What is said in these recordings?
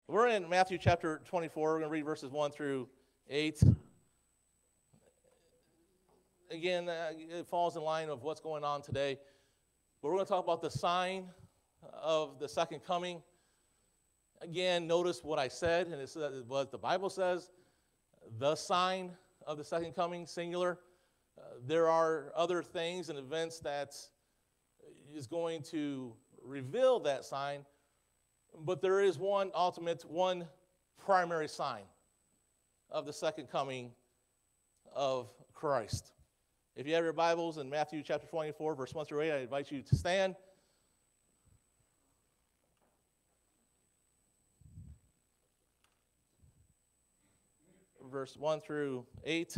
We're in Matthew chapter 24. We're going to read verses 1 through 8. Again, it falls in line of what's going on today. But we're going to talk about the sign of the second coming. Again, notice what I said, and it's what the Bible says. The sign of the second coming, singular. There are other things and events that is going to reveal that sign, but there is one primary sign of the second coming of Christ. If you have your Bibles in Matthew chapter 24, verse 1 through 8, I invite you to stand. Verse 1 through 8.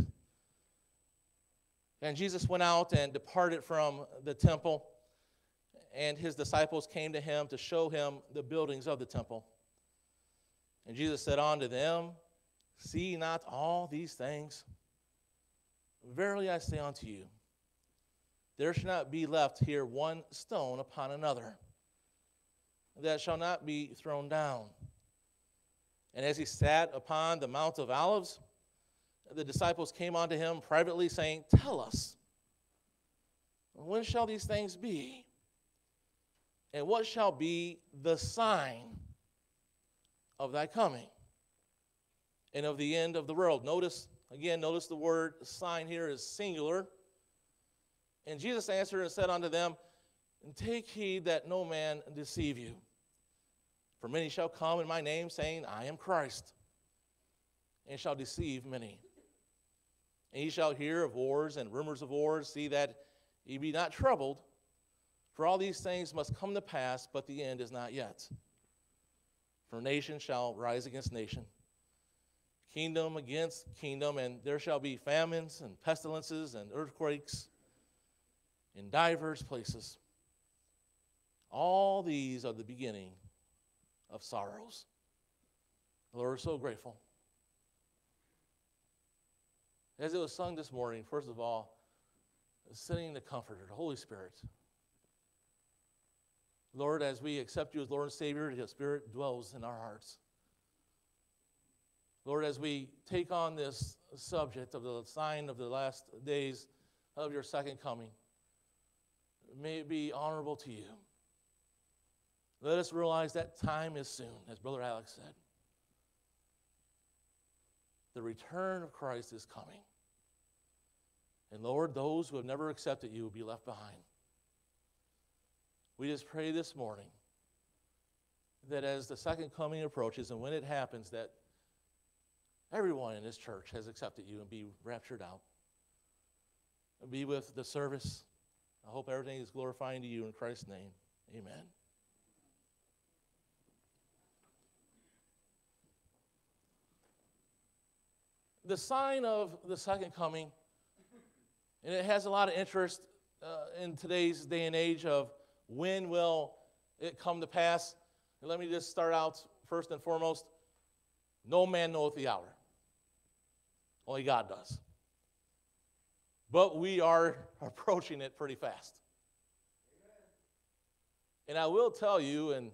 And Jesus went out and departed from the temple, and his disciples came to him to show him the buildings of the temple. And Jesus said unto them, See ye not all these things? Verily I say unto you, there shall not be left here one stone upon another that shall not be thrown down. And as he sat upon the Mount of Olives, the disciples came unto him privately, saying, Tell us, when shall these things be? And what shall be the sign of thy coming and of the end of the world? Notice the word sign here is singular. And Jesus answered and said unto them, Take heed that no man deceive you. For many shall come in my name, saying, I am Christ, and shall deceive many. And ye shall hear of wars and rumors of wars. See that ye be not troubled, for all these things must come to pass, but the end is not yet. For nation shall rise against nation, kingdom against kingdom, and there shall be famines and pestilences and earthquakes in divers places. All these are the beginning of sorrows. Lord, we're so grateful. As it was sung this morning, first of all, sending the Comforter, the Holy Spirit. Lord, as we accept you as Lord and Savior, your Spirit dwells in our hearts. Lord, as we take on this subject of the sign of the last days of your second coming, may it be honorable to you. Let us realize that time is soon, as Brother Alex said. The return of Christ is coming. And Lord, those who have never accepted you will be left behind. We just pray this morning that as the second coming approaches and when it happens, that everyone in this church has accepted you and be raptured out. And be with the service. I hope everything is glorifying to you in Christ's name. Amen. The sign of the second coming, and it has a lot of interest in today's day and age of when will it come to pass. And let me just start out first and foremost. No man knoweth the hour. Only God does. But we are approaching it pretty fast. And I will tell you and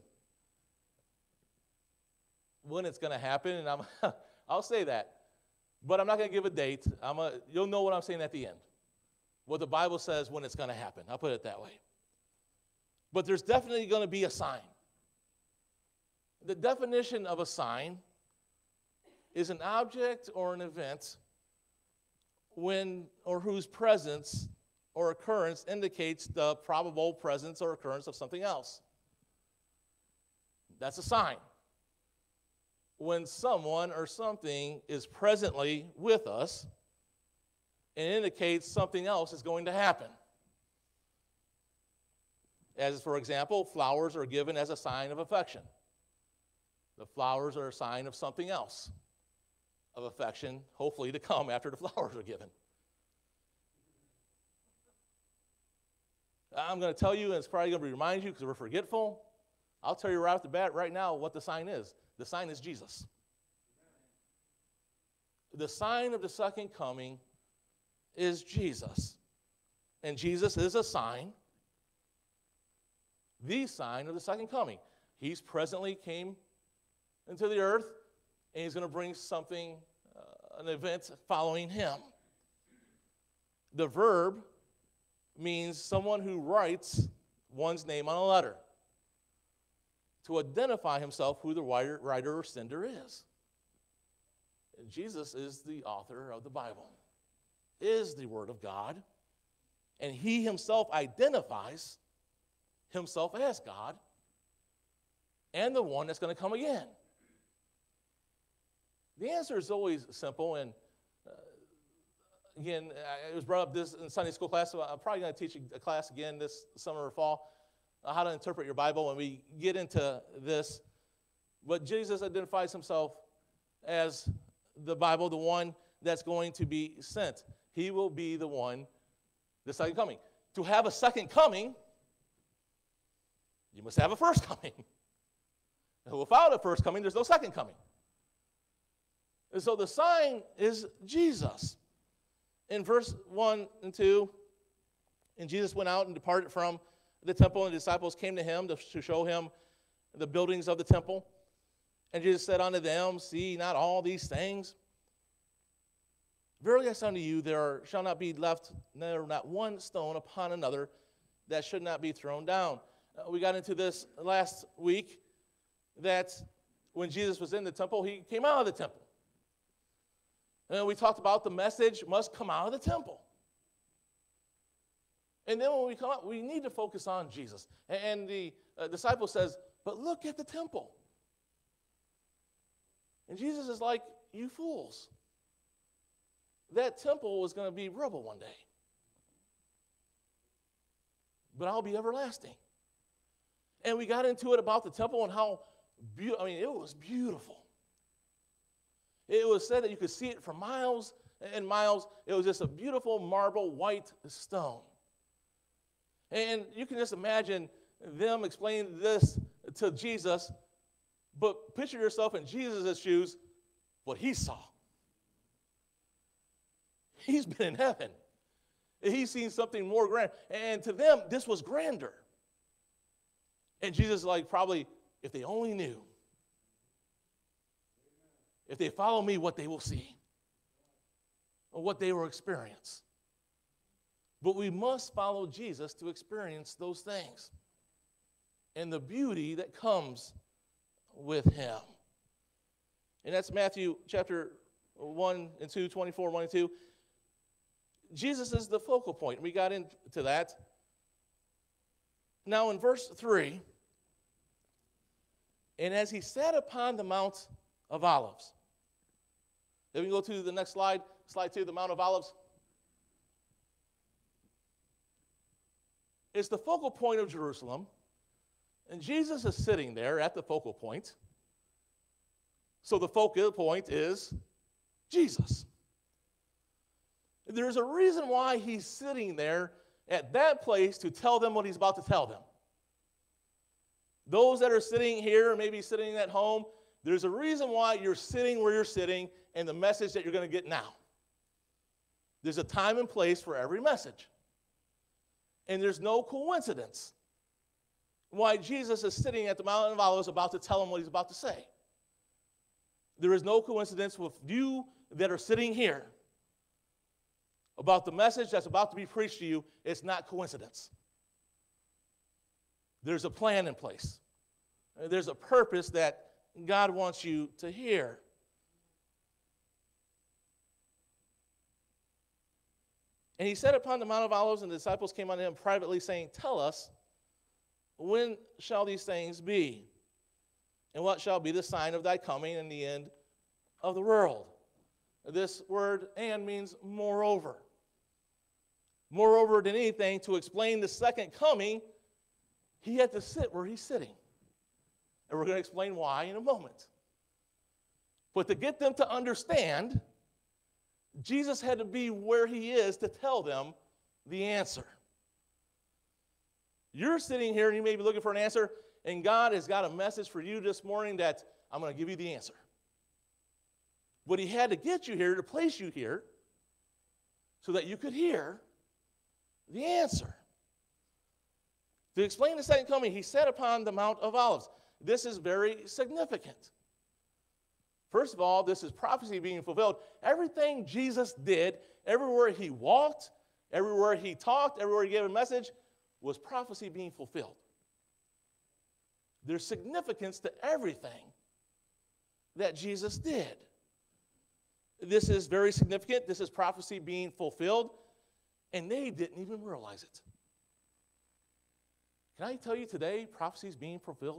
when it's going to happen, and I'll say that. But I'm not going to give a date. You'll know what I'm saying at the end. What the Bible says when it's going to happen. I'll put it that way. But there's definitely going to be a sign. The definition of a sign is an object or an event when or whose presence or occurrence indicates the probable presence or occurrence of something else. That's a sign. When someone or something is presently with us and indicates something else is going to happen. As, for example, flowers are given as a sign of affection. The flowers are a sign of something else of affection, hopefully to come after the flowers are given. I'm going to tell you, and it's probably going to remind you because we're forgetful. I'll tell you right off the bat right now what the sign is. The sign is Jesus. The sign of the second coming is Jesus. And Jesus is a sign, the sign of the second coming. He's presently came into the earth, and he's going to bring something, an event following him. The verb means someone who writes one's name on a letter to identify himself who the writer or sender is. And Jesus is the author of the Bible, is the Word of God, and he himself identifies himself as God and the one that's going to come again. The answer is always simple, and again, it was brought up this in Sunday school class, so I'm probably going to teach a class again this summer or fall, how to interpret your Bible when we get into this. But Jesus identifies himself as the Bible, the one that's going to be sent. He will be the one, the second coming. To have a second coming, you must have a first coming. And without a first coming, there's no second coming. And so the sign is Jesus. In verse 1 and 2, and Jesus went out and departed from the temple, and the disciples came to him to show him the buildings of the temple. And Jesus said unto them, see not all these things? Verily I say unto you, there shall not be left not one stone upon another that should not be thrown down. We got into this last week, that when Jesus was in the temple, he came out of the temple. And we talked about the message must come out of the temple. And then when we come out, we need to focus on Jesus. And the disciple says, but look at the temple. And Jesus is like, you fools. That temple was going to be rubble one day. But I'll be everlasting. And we got into it about the temple and how beautiful, it was beautiful. It was said that you could see it for miles and miles. It was just a beautiful marble white stone. And you can just imagine them explaining this to Jesus, but picture yourself in Jesus' shoes, what he saw. He's been in heaven. He's seen something more grand. And to them, this was grander. And Jesus is like, probably, if they only knew. If they follow me, what they will see. Or what they will experience. But we must follow Jesus to experience those things. And the beauty that comes with him. And that's Matthew chapter 1 and 2, 24, 1 and 2. Jesus is the focal point. We got into that. Now in verse 3, and as he sat upon the Mount of Olives. Then we can go to the next slide, slide 2, the Mount of Olives. It's the focal point of Jerusalem, and Jesus is sitting there at the focal point. So the focal point is Jesus. There's a reason why he's sitting there at that place to tell them what he's about to tell them. Those that are sitting here, or maybe sitting at home, there's a reason why you're sitting where you're sitting and the message that you're going to get now. There's a time and place for every message. And there's no coincidence why Jesus is sitting at the Mount of Olives about to tell them what he's about to say. There is no coincidence with you that are sitting here about the message that's about to be preached to you. It's not coincidence. There's a plan in place. There's a purpose that God wants you to hear. And he sat upon the Mount of Olives, and the disciples came unto him privately, saying, tell us, when shall these things be? And what shall be the sign of thy coming and the end of the world? This word "and" means moreover. Moreover than anything, to explain the second coming, he had to sit where he's sitting. And we're going to explain why in a moment. But to get them to understand, Jesus had to be where he is to tell them the answer. You're sitting here and you may be looking for an answer, and God has got a message for you this morning that I'm going to give you the answer. But he had to get you here, to place you here, so that you could hear the answer. To explain the second coming, he sat upon the Mount of Olives. This is very significant. First of all, this is prophecy being fulfilled. Everything Jesus did, everywhere he walked, everywhere he talked, everywhere he gave a message, was prophecy being fulfilled. There's significance to everything that Jesus did. This is very significant. This is prophecy being fulfilled, and they didn't even realize it. Can I tell you today, prophecy is being fulfilled?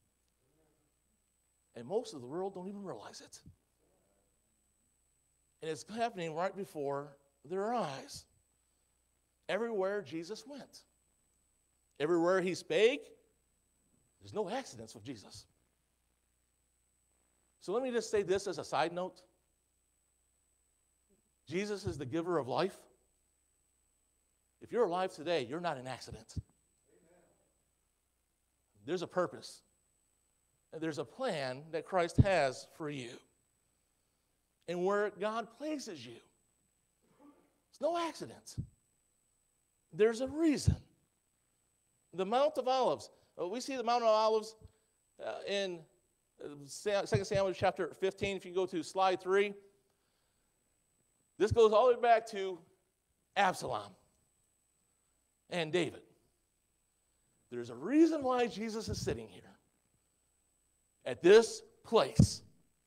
And most of the world don't even realize it. And it's happening right before their eyes. Everywhere Jesus went, everywhere he spake, there's no accidents with Jesus. So let me just say this as a side note. Jesus is the giver of life. If you're alive today, you're not an accident. There's a purpose. And there's a plan that Christ has for you. And where God places you, it's no accident. There's a reason. The Mount of Olives. We see the Mount of Olives in 2 Samuel chapter 15. If you go to slide 3, this goes all the way back to Absalom and David. There's a reason why Jesus is sitting here at this place.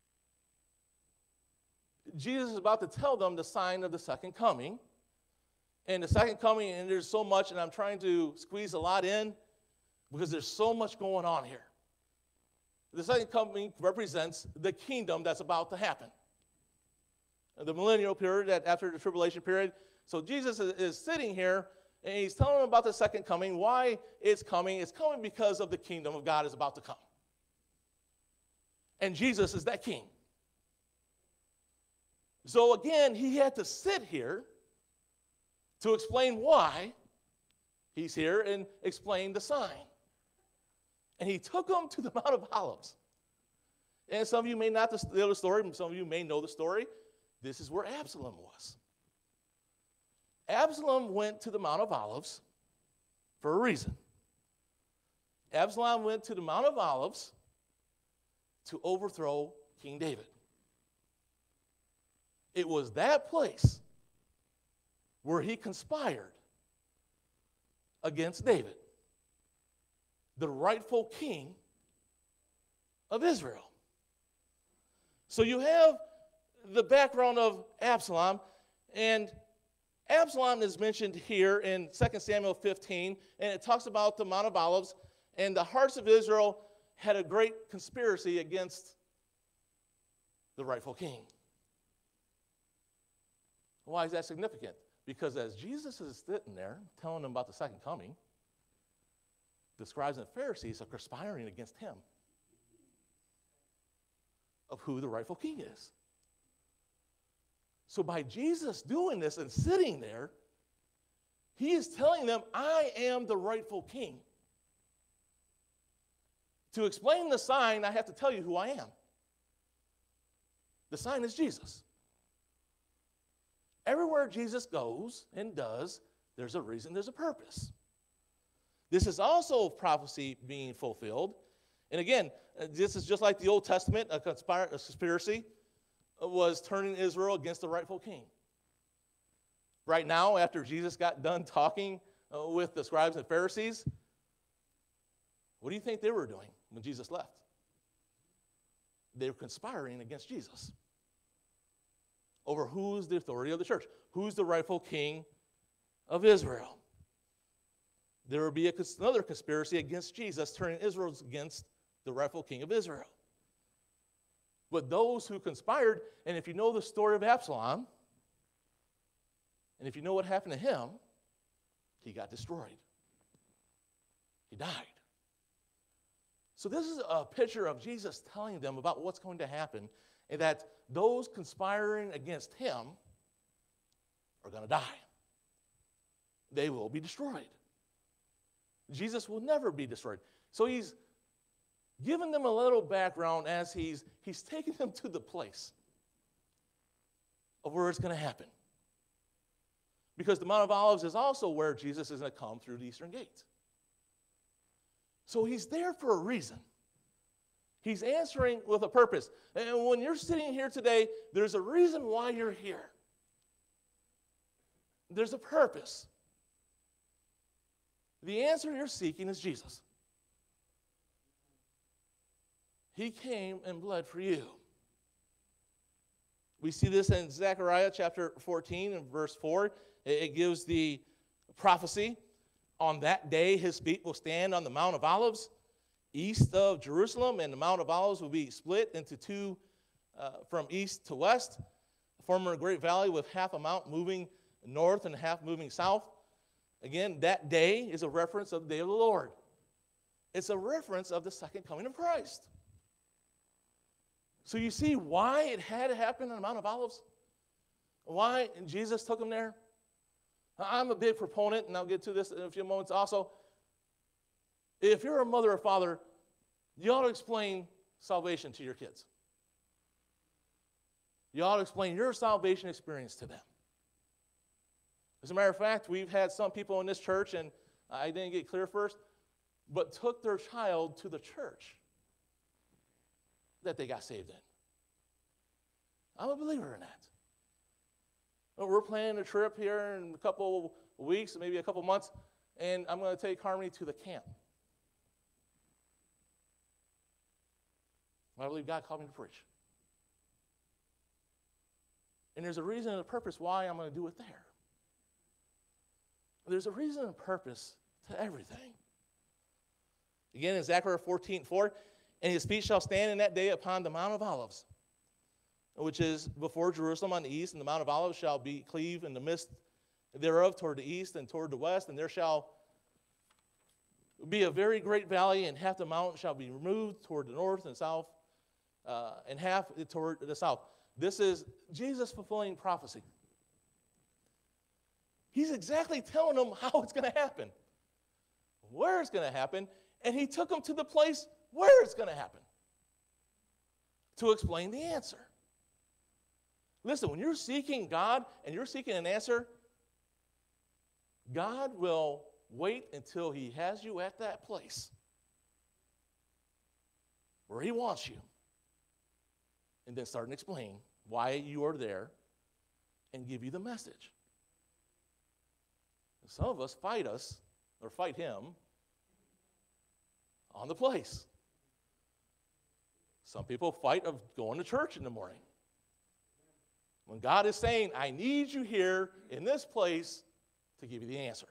Jesus is about to tell them the sign of the second coming. And the second coming, and there's so much, and I'm trying to squeeze a lot in because there's so much going on here. The second coming represents the kingdom that's about to happen. The millennial period, that after the tribulation period. So Jesus is sitting here, and he's telling them about the second coming, why it's coming. It's coming because of the kingdom of God is about to come. And Jesus is that king. So again, he had to sit here to explain why he's here and explain the sign. And he took them to the Mount of Olives. And some of you may not know the story, some of you may know the story. This is where Absalom was. Absalom went to the Mount of Olives for a reason. Absalom went to the Mount of Olives to overthrow King David. It was that place where he conspired against David, the rightful king of Israel. So you have the background of Absalom, and Absalom is mentioned here in 2 Samuel 15, and it talks about the Mount of Olives, and the hearts of Israel had a great conspiracy against the rightful king. Why is that significant? Because as Jesus is sitting there telling them about the second coming, the scribes and Pharisees are conspiring against him of who the rightful king is. So by Jesus doing this and sitting there, he is telling them, I am the rightful king. To explain the sign, I have to tell you who I am. The sign is Jesus. Everywhere Jesus goes and does, there's a reason, there's a purpose. This is also prophecy being fulfilled. And again, this is just like the Old Testament, a conspiracy was turning Israel against the rightful king. Right now, after Jesus got done talking with the scribes and Pharisees, what do you think they were doing when Jesus left? They were conspiring against Jesus over who's the authority of the church, who's the rightful king of Israel. There will be another conspiracy against Jesus, turning Israel against the rightful king of Israel. But those who conspired, and if you know the story of Absalom, and if you know what happened to him, he got destroyed. He died. So this is a picture of Jesus telling them about what's going to happen, and that those conspiring against him are going to die. They will be destroyed. Jesus will never be destroyed. So he's given them a little background as he's taking them to the place of where it's going to happen. Because the Mount of Olives is also where Jesus is going to come through the eastern gate. So he's there for a reason. He's answering with a purpose. And when you're sitting here today, there's a reason why you're here. There's a purpose. The answer you're seeking is Jesus. He came and bled for you. We see this in Zechariah chapter 14 and verse 4. It gives the prophecy. On that day, his feet will stand on the Mount of Olives, east of Jerusalem, and the Mount of Olives will be split into two from east to west, forming a great valley with half a mount moving north and half moving south. Again, that day is a reference of the day of the Lord. It's a reference of the second coming of Christ. So you see why it had to happen on the Mount of Olives? Why Jesus took them there? I'm a big proponent, and I'll get to this in a few moments also. If you're a mother or father, you ought to explain salvation to your kids. You ought to explain your salvation experience to them. As a matter of fact, we've had some people in this church, and I didn't get clear first, but took their child to the church that they got saved in. I'm a believer in that. We're planning a trip here in a couple weeks, maybe a couple months, and I'm going to take Harmony to the camp. I believe God called me to preach. And there's a reason and a purpose why I'm going to do it there. There's a reason and a purpose to everything. Again, in Zechariah 14:4, and his feet shall stand in that day upon the Mount of Olives, which is before Jerusalem on the east, and the Mount of Olives shall be cleaved in the midst thereof toward the east and toward the west, and there shall be a very great valley, and half the mountain shall be removed toward the north and south, and half toward the south. This is Jesus fulfilling prophecy. He's exactly telling them how it's going to happen, where it's going to happen, and he took them to the place where it's going to happen to explain the answer. Listen, when you're seeking God and you're seeking an answer, God will wait until he has you at that place where he wants you, and then start to explain why you are there and give you the message. Some of us fight him on the place. Some people fight of going to church in the morning. When God is saying, I need you here in this place to give you the answer.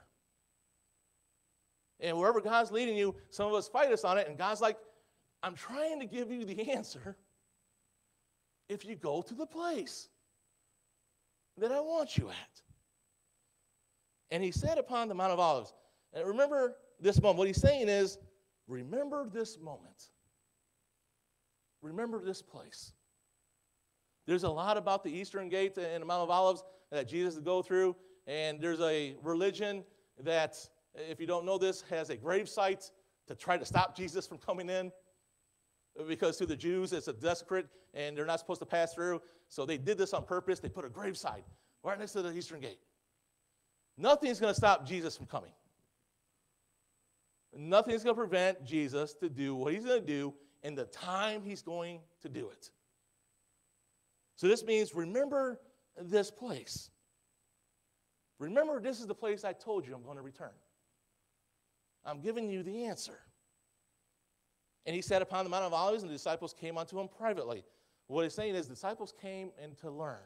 And wherever God's leading you, some of us fight us on it, and God's like, I'm trying to give you the answer if you go to the place that I want you at. And he said upon the Mount of Olives, and remember this moment. What he's saying is, remember this moment. Remember this place. There's a lot about the Eastern Gate and the Mount of Olives that Jesus would go through, and there's a religion that, if you don't know this, has a grave site to try to stop Jesus from coming in, because to the Jews it's a desecrate and they're not supposed to pass through. So they did this on purpose. They put a grave site right next to the Eastern Gate. Nothing's going to stop Jesus from coming. Nothing's going to prevent Jesus to do what he's going to do in the time he's going to do it. So this means remember this place. Remember, this is the place I told you I'm going to return. I'm giving you the answer. And he sat upon the Mount of Olives, and the disciples came unto him privately. What he's saying is the disciples came in to learn.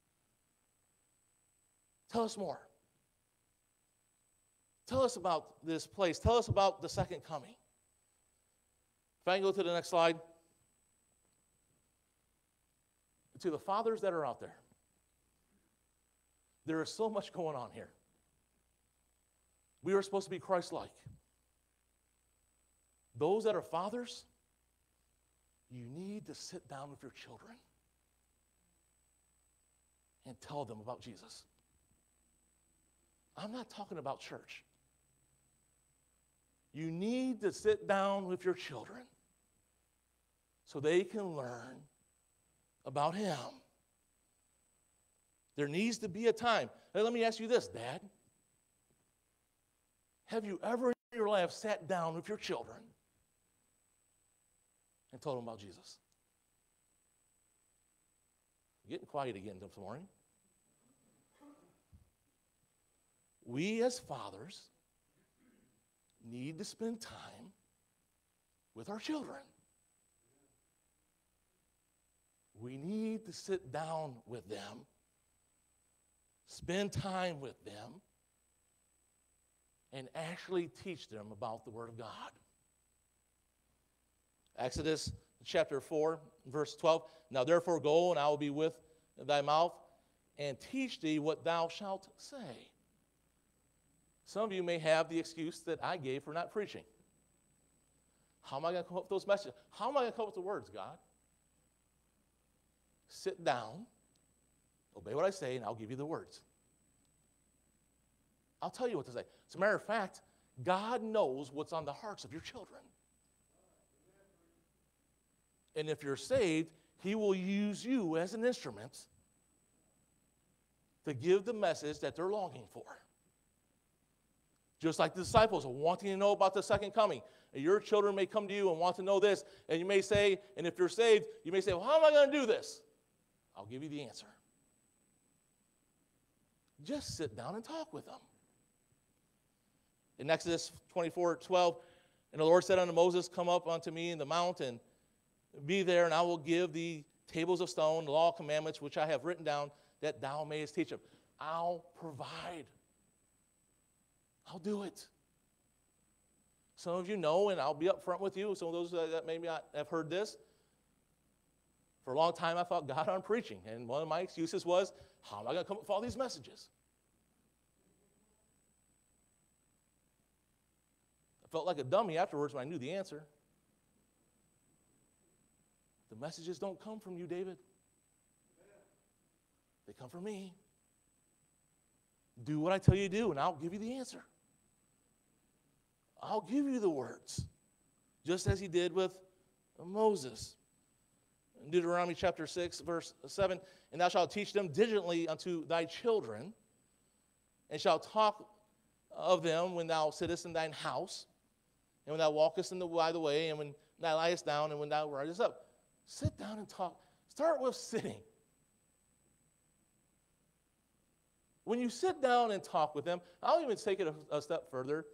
Tell us more. Tell us about this place. Tell us about the second coming. If I can go to the next slide. To the fathers that are out there, there is so much going on here. We are supposed to be Christ-like. Those that are fathers, you need to sit down with your children and tell them about Jesus. I'm not talking about church. You need to sit down with your children so they can learn about him. There needs to be a time. Now, let me ask you this, Dad. Have you ever in your life sat down with your children and told them about Jesus. Getting quiet again this morning. We as fathers need to spend time with our children. We need to sit down with them, spend time with them, and actually teach them about the Word of God. Exodus chapter 4, verse 12. Now therefore go, and I will be with thy mouth, and teach thee what thou shalt say. Some of you may have the excuse that I gave for not preaching. How am I going to come up with those messages? How am I going to come up with the words, God? Sit down, obey what I say, and I'll give you the words. I'll tell you what to say. As a matter of fact, God knows what's on the hearts of your children. And if you're saved, He will use you as an instrument to give the message that they're longing for. Just like the disciples are wanting to know about the second coming. And your children may come to you and want to know this, and you may say, and if you're saved, you may say, well, how am I going to do this? I'll give you the answer. Just sit down and talk with them. In Exodus 24:12, and the Lord said unto Moses, come up unto me in the mountain, be there, and I will give thee tables of stone, the law, commandments, which I have written down, that thou mayest teach them. I'll provide. I'll do it. Some of you know, and I'll be up front with you, some of those that maybe not have heard this. For a long time, I thought, God, I'm preaching. And one of my excuses was, how am I going to come up with all these messages? I felt like a dummy afterwards when I knew the answer. The messages don't come from you, David. They come from me. Do what I tell you to do, and I'll give you the answer. I'll give you the words, just as He did with Moses. In Deuteronomy chapter 6, verse 7, and thou shalt teach them diligently unto thy children, and shalt talk of them when thou sittest in thine house, and when thou walkest by the way, and when thou liest down, and when thou risest up. Sit down and talk. Start with sitting. When you sit down and talk with them, I'll even take it a step further.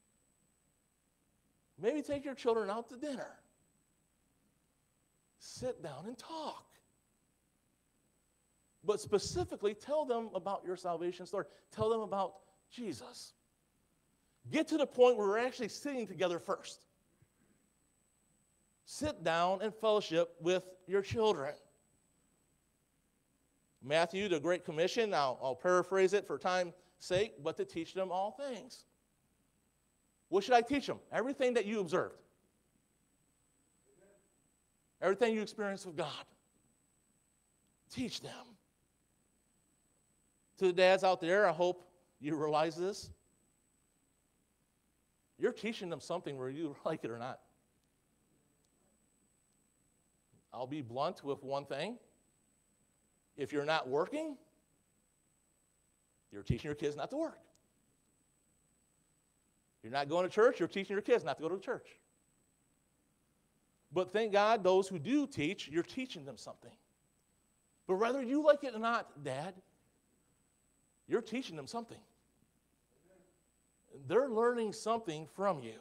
Maybe take your children out to dinner. Sit down and talk. But specifically, tell them about your salvation story. Tell them about Jesus. Get to the point where we're actually sitting together first. Sit down and fellowship with your children. Matthew, the Great Commission, I'll paraphrase it for time's sake, but to teach them all things. What should I teach them? Everything that you observed. Everything you experienced with God. Teach them. To the dads out there, I hope you realize this. You're teaching them something whether you like it or not. I'll be blunt with one thing. If you're not working, you're teaching your kids not to work. You're not going to church, you're teaching your kids not to go to church. But thank God, those who do teach, you're teaching them something. But whether you like it or not, Dad, you're teaching them something. They're learning something from you.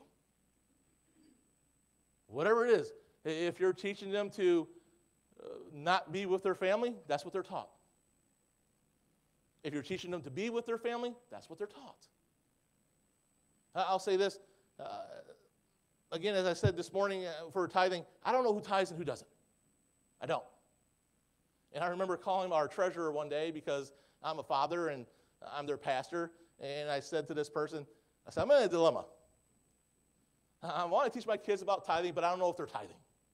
Whatever it is. If you're teaching them to not be with their family, that's what they're taught. If you're teaching them to be with their family, that's what they're taught. I'll say this. Again, as I said this morning for tithing, I don't know who tithes and who doesn't. I don't. And I remember calling our treasurer one day because I'm a father and I'm their pastor. And I said to this person, I said, I'm in a dilemma. I want to teach my kids about tithing, but I don't know if they're tithing.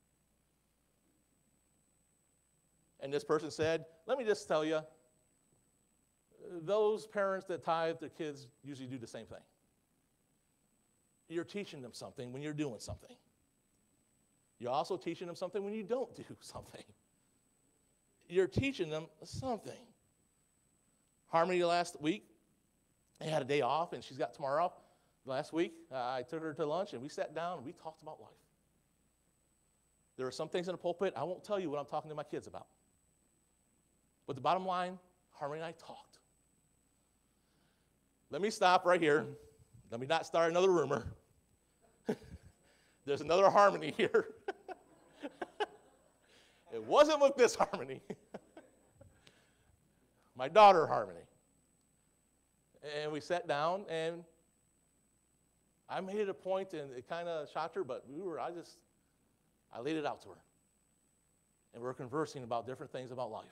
And this person said, let me just tell you, those parents that tithe their kids usually do the same thing. You're teaching them something when you're doing something. You're also teaching them something when you don't do something. You're teaching them something. Harmony last week, they had a day off, and she's got tomorrow off. Last week, I took her to lunch, and we sat down, and we talked about life. There are some things in the pulpit I won't tell you what I'm talking to my kids about. But the bottom line, Harmony and I talked. Let me stop right here. Let me not start another rumor. There's another Harmony here. It wasn't with this Harmony. My daughter, Harmony. And we sat down, and I made it a point, and it kind of shocked her, but I laid it out to her. And we were conversing about different things about life.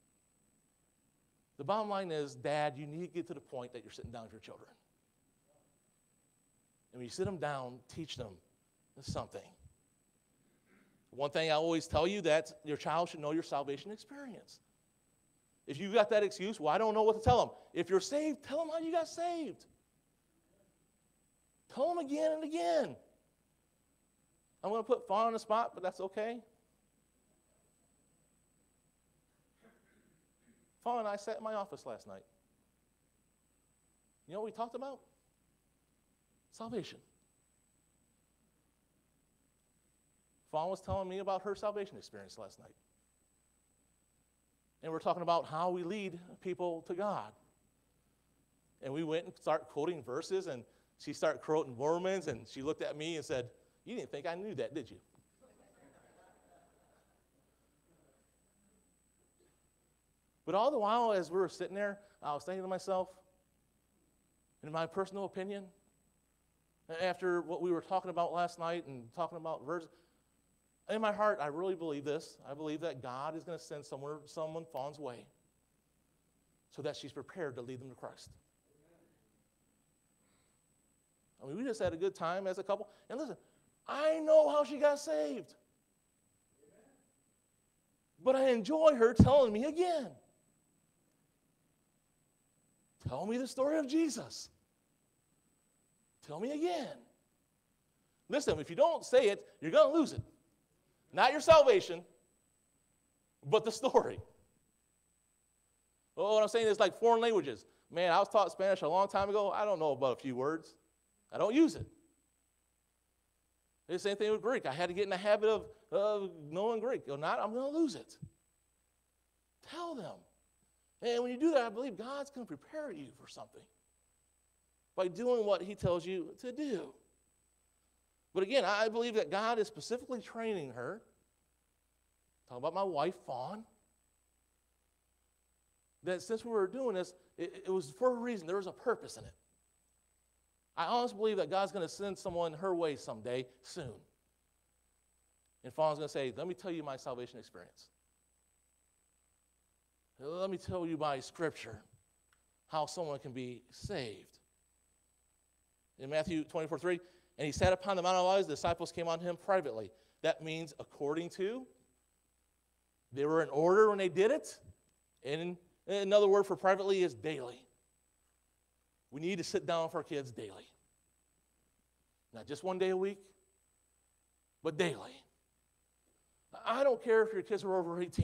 The bottom line is, Dad, you need to get to the point that you're sitting down with your children. And when you sit them down, teach them something. One thing I always tell you, that your child should know your salvation experience. If you got that excuse, well, I don't know what to tell them. If you're saved, tell them how you got saved. Tell them again and again. I'm going to put Fawn on the spot, but that's okay. Fawn and I sat in my office last night. You know what we talked about? Salvation. Fawn was telling me about her salvation experience last night. And we're talking about how we lead people to God. And we went and started quoting verses, and she started quoting Romans, and she looked at me and said, "You didn't think I knew that, did you?" But all the while, as we were sitting there, I was thinking to myself, in my personal opinion, after what we were talking about last night and talking about verses, in my heart, I really believe this. I believe that God is going to send someone Fawn's way so that she's prepared to lead them to Christ. I mean, we just had a good time as a couple. And listen, I know how she got saved. But I enjoy her telling me again. Tell me the story of Jesus. Tell me again. Listen, if you don't say it, you're going to lose it. Not your salvation, but the story. Oh, what I'm saying is like foreign languages. Man, I was taught Spanish a long time ago. I don't know about a few words. I don't use it. It's the same thing with Greek. I had to get in the habit of knowing Greek. If not, I'm going to lose it. Tell them. And when you do that, I believe God's going to prepare you for something by doing what he tells you to do. But again, I believe that God is specifically training her. Talking about my wife, Fawn. That since we were doing this, it was for a reason. There was a purpose in it. I honestly believe that God's going to send someone her way someday, soon. And Fawn's going to say, let me tell you my salvation experience. Let me tell you by Scripture how someone can be saved. In Matthew 24:3, and he sat upon the Mount of Olives, the disciples came on him privately. That means according to. They were in order when they did it. And another word for privately is daily. We need to sit down with our kids daily. Not just one day a week, but daily. I don't care if your kids are over 18.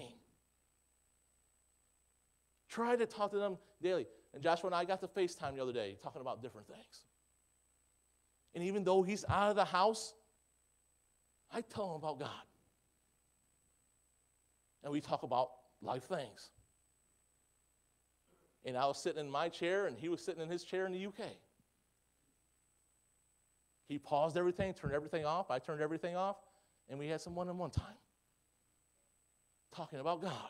Try to talk to them daily. And Joshua and I got to FaceTime the other day talking about different things. And even though he's out of the house, I tell him about God. And we talk about life things. And I was sitting in my chair, and he was sitting in his chair in the UK. He paused everything, turned everything off. I turned everything off, and we had some one-on-one time talking about God.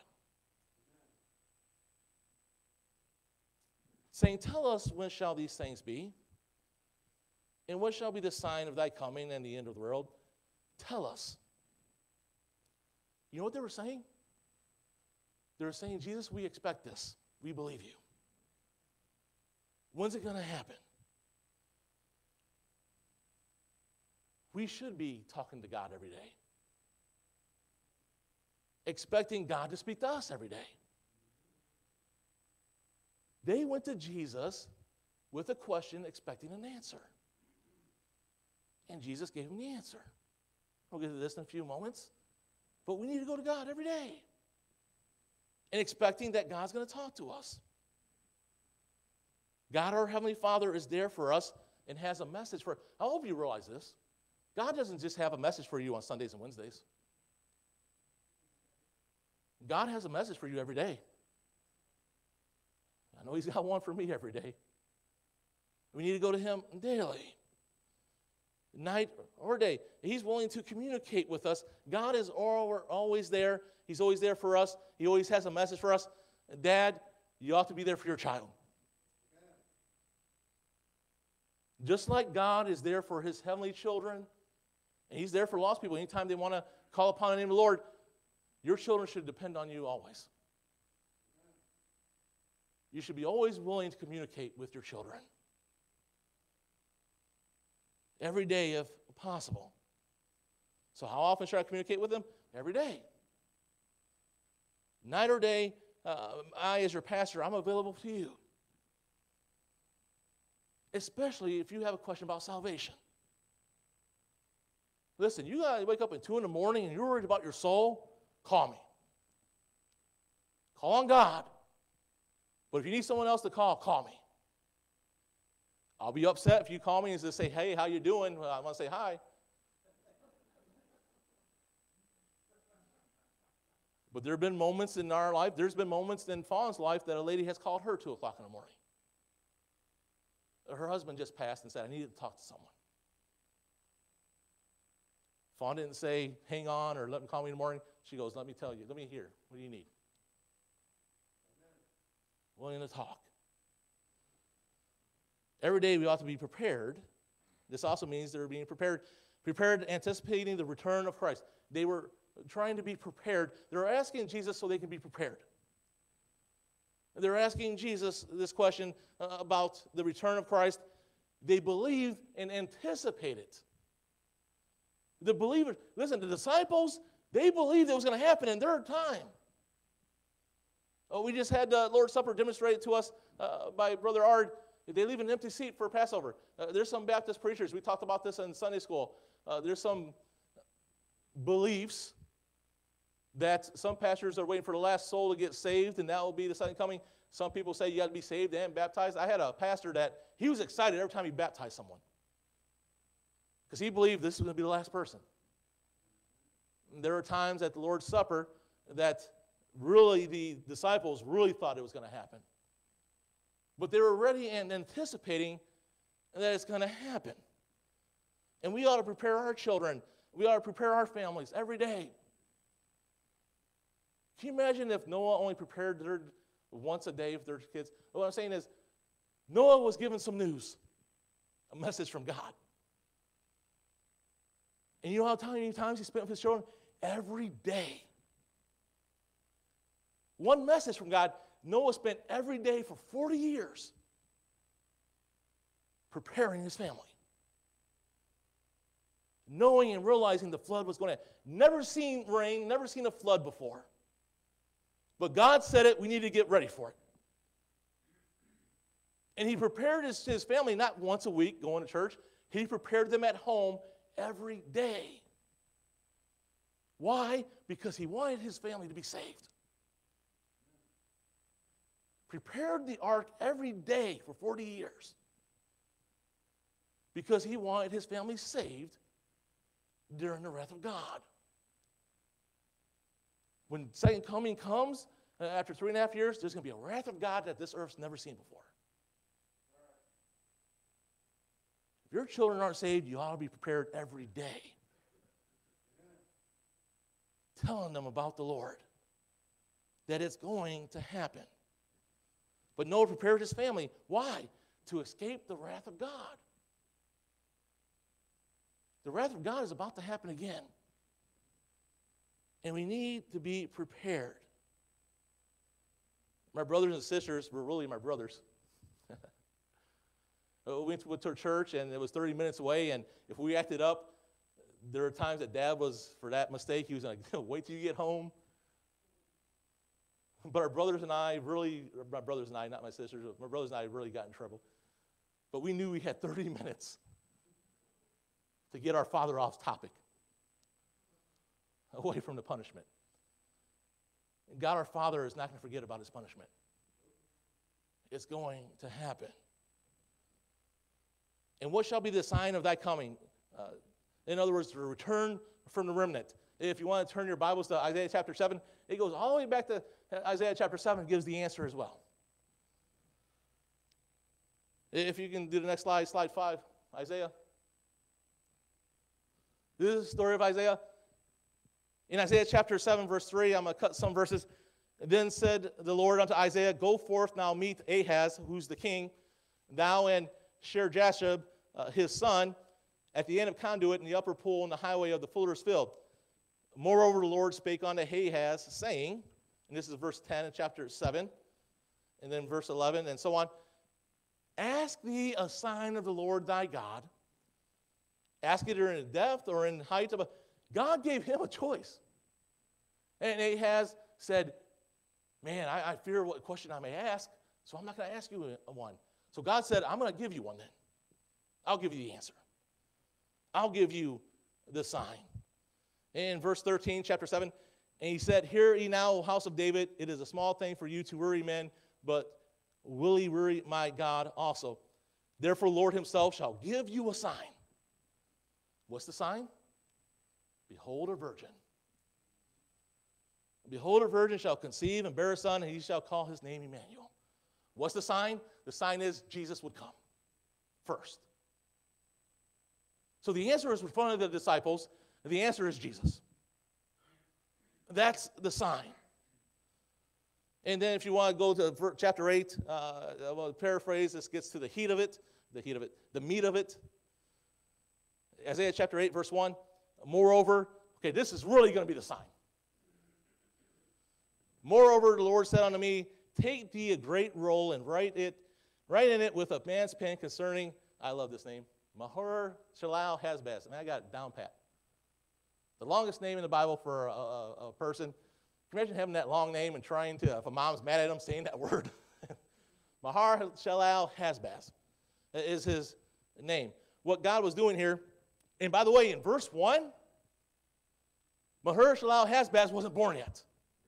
Saying, tell us, when shall these things be? And what shall be the sign of thy coming and the end of the world? Tell us. You know what they were saying? They were saying, Jesus, we expect this. We believe you. When's it going to happen? We should be talking to God every day. Expecting God to speak to us every day. They went to Jesus with a question, expecting an answer. And Jesus gave them the answer. We'll get to this in a few moments. But we need to go to God every day. And expecting that God's going to talk to us. God, our Heavenly Father, is there for us and has a message for us. I hope you realize this. God doesn't just have a message for you on Sundays and Wednesdays. God has a message for you every day. I know he's got one for me every day. We need to go to him daily, night or day. He's willing to communicate with us. God is always there. He's always there for us. He always has a message for us. Dad, you ought to be there for your child. Just like God is there for his heavenly children, and he's there for lost people anytime they want to call upon the name of the Lord, your children should depend on you always. You should be always willing to communicate with your children. Every day if possible. So how often should I communicate with them? Every day. Night or day, I as your pastor, I'm available to you. Especially if you have a question about salvation. Listen, you got to wake up at 2 in the morning and you're worried about your soul, call me. Call on God. But if you need someone else to call me. I'll be upset if you call me and just say, hey, how you doing? Well, I want to say hi. But there have been moments in our life, there's been moments in Fawn's life that a lady has called her 2 o'clock in the morning. Her husband just passed and said, I need to talk to someone. Fawn didn't say, hang on, or let him call me in the morning. She goes, let me tell you, let me hear. What do you need? Willing to talk. Every day we ought to be prepared. This also means they're being prepared anticipating the return of Christ. They were trying to be prepared. They're asking Jesus so they can be prepared. They're asking Jesus this question about the return of Christ. They believed and anticipated it. The believers, listen, the disciples, they believed it was going to happen in their time. We just had the Lord's Supper demonstrated to us by Brother Ard. They leave an empty seat for Passover. There's some Baptist preachers. We talked about this in Sunday school. There's some beliefs that some pastors are waiting for the last soul to get saved, and that will be the second coming. Some people say you got to be saved and baptized. I had a pastor that he was excited every time he baptized someone because he believed this was going to be the last person. And there were times at the Lord's Supper that really the disciples really thought it was going to happen. But they were ready and anticipating that it's going to happen. And we ought to prepare our children. We ought to prepare our families every day. Can you imagine if Noah only prepared their once a day with their kids? What I'm saying is, Noah was given some news, a message from God. And you know how many times he spent with his children? Every day. One message from God. Noah spent every day for 40 years preparing his family. Knowing and realizing the flood was going to happen. Never seen rain, never seen a flood before. But God said it, we need to get ready for it. And he prepared his family not once a week going to church. He prepared them at home every day. Why? Because he wanted his family to be saved. Prepared the ark every day for 40 years because he wanted his family saved during the wrath of God. When second coming comes, after 3.5 years, there's going to be a wrath of God that this earth's never seen before. If your children aren't saved, you ought to be prepared every day. Telling them about the Lord, that it's going to happen. But Noah prepared his family. Why? To escape the wrath of God. The wrath of God is about to happen again. And we need to be prepared. My brothers and sisters were really my brothers. We went to church, and it was 30 minutes away, and if we acted up, there were times that Dad was, for that mistake, he was like, wait till you get home. But our brothers and I really, my brothers and I, not my sisters, my brothers and I really got in trouble. But we knew we had 30 minutes to get our father off topic, away from the punishment. And God our Father is not going to forget about his punishment. It's going to happen. And what shall be the sign of thy coming? In other words, the return from the remnant. If you want to turn your Bibles to Isaiah chapter 7, it goes all the way back to Isaiah chapter 7 and gives the answer as well. If you can do the next slide, slide 5, Isaiah. This is the story of Isaiah. In Isaiah chapter 7, verse 3, I'm going to cut some verses. Then said the Lord unto Isaiah, Go forth now meet Ahaz, who's the king, thou and Shear-Jashub, his son, at the end of conduit in the upper pool in the highway of the fuller's field. Moreover, the Lord spake unto Ahaz, saying, and this is verse 10 in chapter 7, and then verse 11, and so on, Ask thee a sign of the Lord thy God. Ask it in depth or in height of a... God gave him a choice. And Ahaz said, man, I fear what question I may ask, so I'm not going to ask you one. So God said, I'm going to give you one then. I'll give you the answer. I'll give you the sign. In verse 13, chapter 7, and he said, Hear ye now, O house of David, it is a small thing for you to weary men, but will ye weary my God also? Therefore, Lord himself shall give you a sign. What's the sign? Behold, a virgin. Behold, a virgin shall conceive and bear a son, and he shall call his name Emmanuel. What's the sign? The sign is Jesus would come first. So the answer is in front of the disciples, and the answer is Jesus. That's the sign. And then if you want to go to chapter 8, I'll paraphrase, this gets to the meat of it. Isaiah chapter 8, verse 1. Moreover, okay, this is really going to be the sign. Moreover, the Lord said unto me, Take thee a great roll and write in it with a man's pen concerning, I love this name, Maher-Shalal-Hash-Baz. I got it down pat. The longest name in the Bible for a person. Can you imagine having that long name and trying to, if a mom's mad at him, saying that word? Maher-Shalal-Hash-Baz is his name. What God was doing here, and by the way, in verse 1, Maher-Shalal-Hash-Baz wasn't born yet.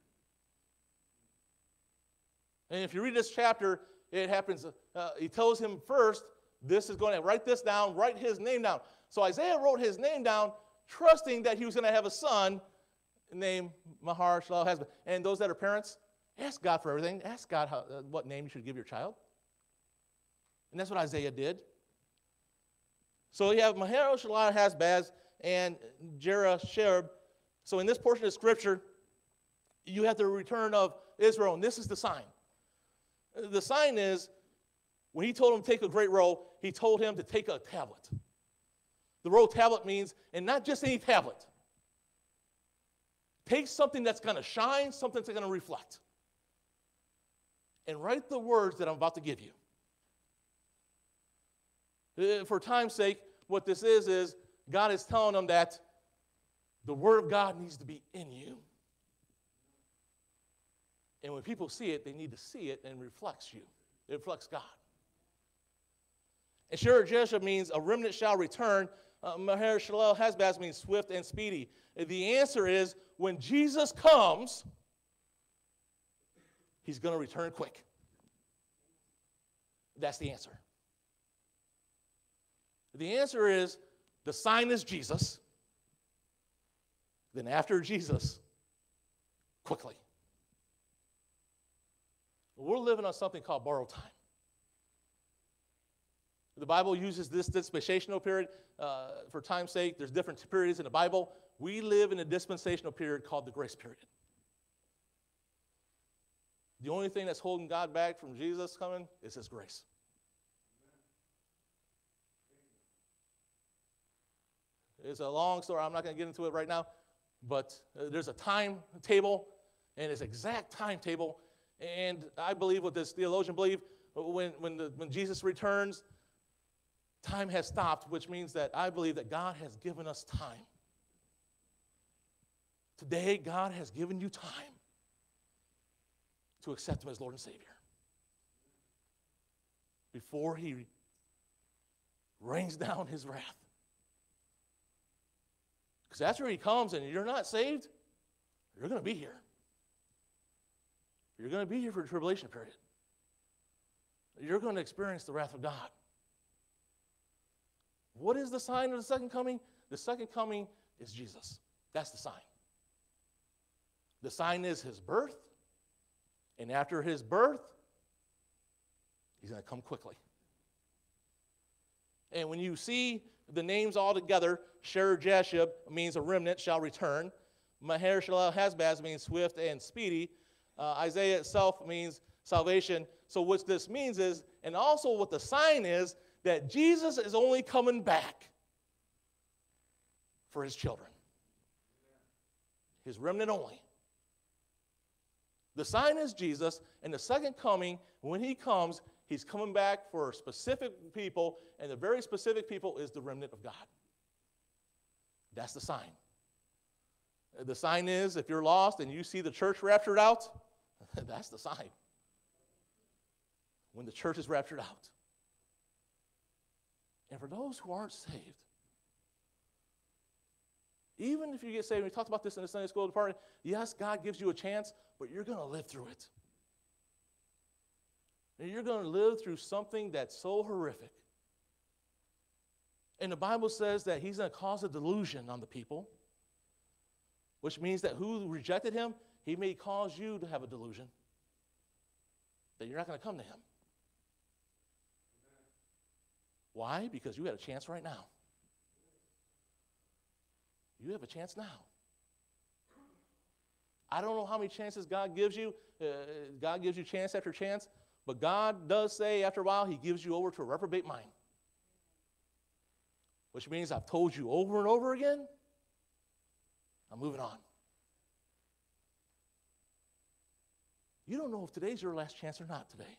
And if you read this chapter, it happens, he tells him first, this is going to, write this down, write his name down. So Isaiah wrote his name down, trusting that he was going to have a son named Maher-Shalal-Hash-Baz. And those that are parents, ask God for everything. Ask God what name you should give your child. And that's what Isaiah did. So you have Maher-Shalal-Hash-Baz and Shear-Jashub. So in this portion of Scripture, you have the return of Israel, and this is the sign. The sign is, when he told him to take a great roll, he told him to take a tablet. The roll tablet means, and not just any tablet. Take something that's going to shine, something that's going to reflect. And write the words that I'm about to give you. For time's sake, what this is God is telling them that the Word of God needs to be in you. And when people see it, they need to see it and it reflects you. It reflects God. And Shear-Jashub means a remnant shall return. Maher-Shalal-Hash-Baz means swift and speedy. The answer is, when Jesus comes, he's going to return quick. That's the answer. The answer is, the sign is Jesus. Then after Jesus, quickly. We're living on something called borrowed time. The Bible uses this dispensational period for time's sake. There's different periods in the Bible. We live in a dispensational period called the grace period. The only thing that's holding God back from Jesus coming is his grace. It's a long story. I'm not going to get into it right now. But there's a timetable, and it's an exact timetable. And I believe what this theologian believe, when Jesus returns, time has stopped, which means that I believe that God has given us time. Today, God has given you time to accept him as Lord and Savior. Before he rains down his wrath. Because after he comes and you're not saved, you're going to be here. You're going to be here for the tribulation period. You're going to experience the wrath of God. What is the sign of the second coming? the second coming is Jesus. That's the sign. The sign is his birth, and after his birth, he's going to come quickly. And when you see the names all together, Sher-Jashub means a remnant shall return. Maher-Shalal-Hazbaz means swift and speedy. Isaiah itself means salvation. So what this means is, and also what the sign is, that Jesus is only coming back for his children. His remnant only. The sign is Jesus, and the second coming, when he comes, he's coming back for specific people, and the very specific people is the remnant of God. That's the sign. The sign is, if you're lost and you see the church raptured out, that's the sign. When the church is raptured out. And for those who aren't saved, even if you get saved, we talked about this in the Sunday school department, yes, God gives you a chance, but you're going to live through it. And you're going to live through something that's so horrific. And the Bible says that he's going to cause a delusion on the people, which means that who rejected him, he may cause you to have a delusion that you're not going to come to him. Why? Because you had a chance right now. You have a chance now. I don't know how many chances God gives you. God gives you chance after chance. But God does say after a while, he gives you over to a reprobate mind. Which means I've told you over and over again, I'm moving on. You don't know if today's your last chance or not today.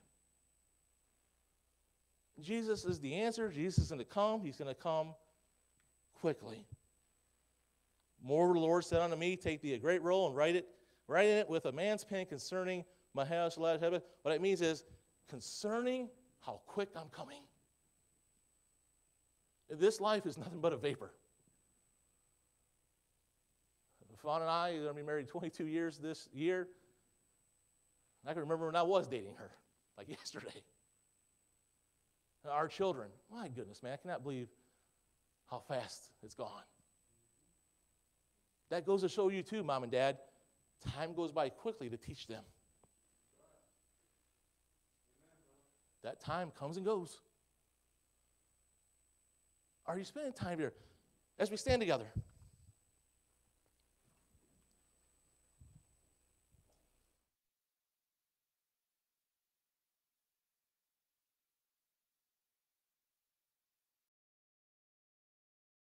Jesus is the answer. Jesus is going to come. He's going to come quickly. More the Lord said unto me, take thee a great roll and write in it with a man's pen concerning my house. What it means is concerning how quick I'm coming. This life is nothing but a vapor. Fawn and I are going to be married 22 years this year. I can remember when I was dating her, like yesterday. Our children, my goodness, man, I cannot believe how fast it's gone. That goes to show you too, Mom and Dad, time goes by quickly to teach them. That time comes and goes. Are you spending time here? As we stand together,